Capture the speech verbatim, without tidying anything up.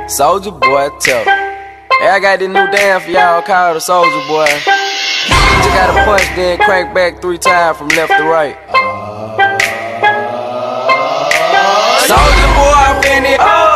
Soldier boy, tough. Hey, I got this new dance for y'all called the Soldier Boy. You just gotta punch, then crank back three times from left to right. Soldier boy, I'm in it.